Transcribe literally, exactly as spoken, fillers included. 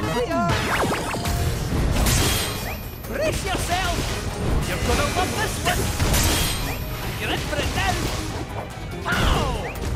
And we are... Brace yourself! You're gonna love this one! You're in for it now! Pow!